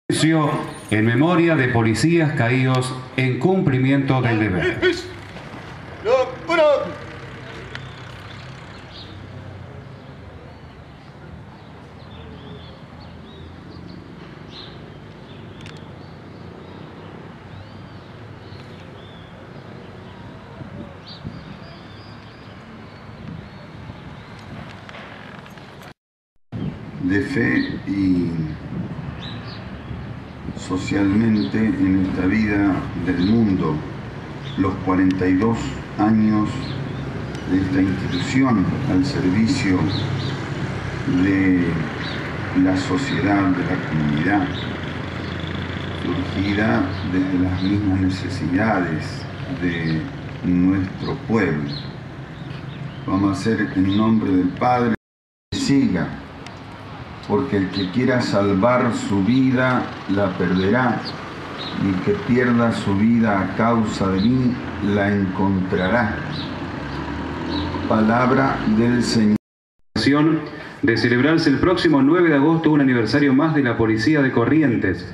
En memoria de policías caídos en cumplimiento del deber. De fe y socialmente en esta vida del mundo, los 42 años de esta institución al servicio de la sociedad, de la comunidad, surgida desde las mismas necesidades de nuestro pueblo. Vamos a hacer en nombre del Padre que siga, porque el que quiera salvar su vida la perderá, y el que pierda su vida a causa de mí la encontrará. Palabra del Señor. De celebrarse el próximo 9 de agosto un aniversario más de la Policía de Corrientes.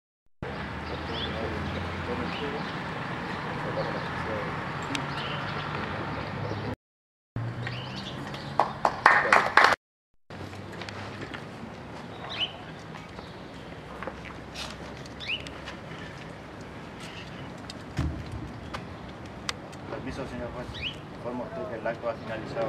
Permiso, señor juez. Informo usted que el acto ha finalizado.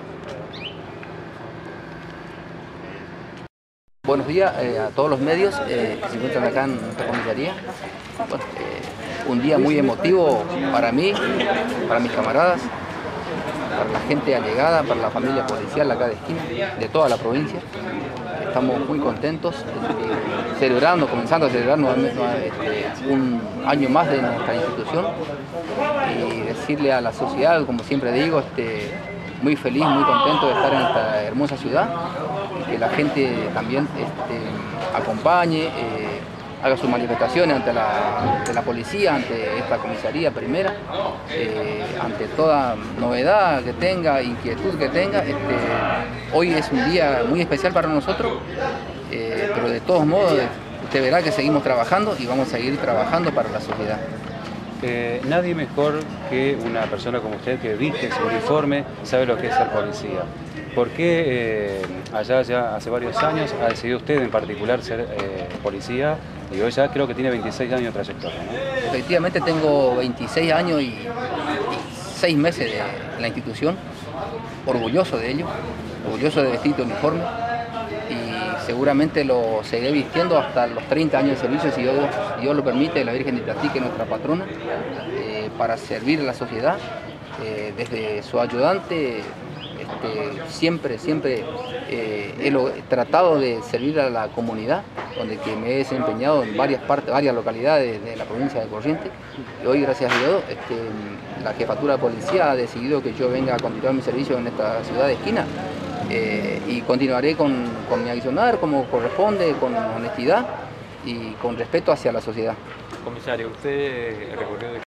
Buenos días a todos los medios que se encuentran acá en nuestra comisaría. Bueno, un día muy emotivo para mí, para mis camaradas, para la gente allegada, para la familia policial acá de esquina, de toda la provincia. Estamos muy contentos, comenzando a celebrar nuevamente un año más de nuestra institución, y decirle a la sociedad, como siempre digo, muy feliz, muy contento de estar en esta hermosa ciudad, y que la gente también acompañe, haga sus manifestaciones ante la policía, ante esta comisaría primera, ante toda novedad que tenga, inquietud que tenga. Hoy es un día muy especial para nosotros, pero de todos modos usted verá que seguimos trabajando y vamos a seguir trabajando para la sociedad. Nadie mejor que una persona como usted que viste su uniforme sabe lo que es ser policía. ¿Por qué allá ya hace varios años ha decidido usted en particular ser policía? Y hoy ya creo que tiene 26 años de trayectoria, ¿no? Efectivamente tengo 26 años y 6 meses de la institución, orgulloso de ello, orgulloso de vestir de uniforme, y seguramente lo seguiré vistiendo hasta los 30 años de servicio, si Dios lo permite, la Virgen de Itatí, que es nuestra patrona, para servir a la sociedad. Desde su ayudante siempre he tratado de servir a la comunidad, donde que me he desempeñado en varias localidades de la provincia de Corrientes. Y hoy, gracias a Dios, la jefatura de policía ha decidido que yo venga a continuar mi servicio en esta ciudad de esquina, y continuaré con mi accionar como corresponde, con honestidad y con respeto hacia la sociedad. Comisario, usted recorrió